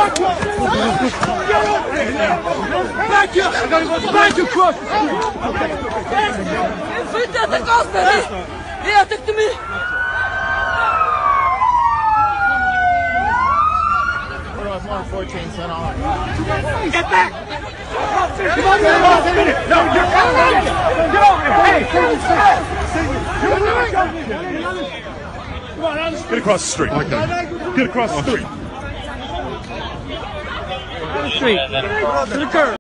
Get back! Come on, no, you're coming! Get over here! Hey! Get across the street. Get across the street. To the curb.